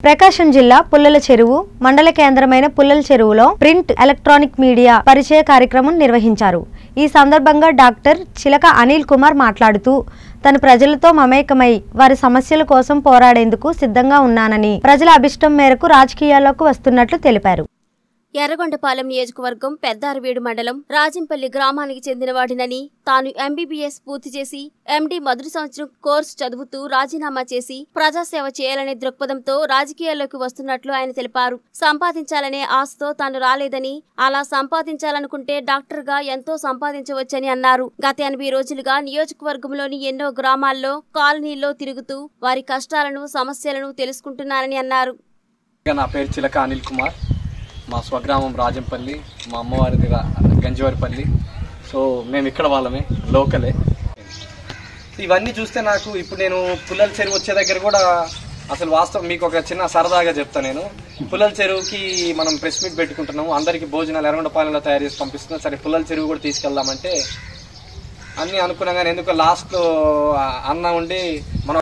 ప్రకాశం జిల్లా పుల్లల చెరువు మండల కేంద్రమైన పుల్లల చెరువులో ప్రింట్ ఎలక్ట్రానిక్ మీడియా పరిచయ కార్యక్రమం నిర్వహించారు. ఈ సందర్భంగా డాక్టర్ చిలక అనిల్ కుమార్ మాట్లాడుతూ తన ప్రజలతో మమేకమై వారి సమస్యల కోసం పోరాడేందుకు సిద్ధంగా ఉన్నానని, ప్రజల అభిష్టం మేరకు రాజకీయాల్లోకి వస్తున్నట్లు తెలిపారు. ఎర్రగొండపాలెం నియోజకవర్గం పెద్దారవీడు మండలం రాజంపల్లి గ్రామానికి చెందినవాడినని, తాను ఎంబీబీఎస్ పూర్తి చేసి ఎండీ మొదటి సంవత్సరం కోర్సు చదువుతూ రాజీనామా చేసి ప్రజాసేవ చేయాలనే దృక్పథంతో రాజకీయాల్లోకి వస్తున్నట్లు ఆయన తెలిపారు. సంపాదించాలనే ఆశతో తాను రాలేదని, అలా సంపాదించాలనుకుంటే డాక్టర్గా ఎంతో సంపాదించవచ్చని అన్నారు. గత 80 రోజులుగా నియోజకవర్గంలోని ఎన్నో గ్రామాల్లో, కాలనీల్లో తిరుగుతూ వారి కష్టాలను, సమస్యలను తెలుసుకుంటున్నానని అన్నారు. నా పేరు చిలక అనిల్ కుమార్. మా స్వగ్రామం రాజంపల్లి, మా అమ్మవారిది గంజివారిపల్లి. సో మేము ఇక్కడ వాళ్ళమే, లోకలే. ఇవన్నీ చూస్తే నాకు ఇప్పుడు నేను పుల్లల చెరువు వచ్చే దగ్గర కూడా అసలు వాస్తవం మీకు ఒక చిన్న సరదాగా చెప్తాను. నేను పుల్లల చెరువుకి మనం ప్రెస్ మీట్ పెట్టుకుంటున్నాము, అందరికీ భోజనాలు ఎర్రగొండపాలెంలో తయారు చేసి పంపిస్తున్నాం. సరే పుల్లల చెరువు కూడా తీసుకెళ్దామంటే అన్నీ అనుకున్నాం, కానీ ఎందుకో లాస్ట్లో అన్న ఉండి మనం